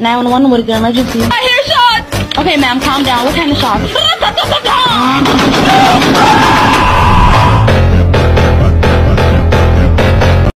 911, what is your emergency? I hear shots! Okay, ma'am, calm down. What kind of shots? Ratatatata!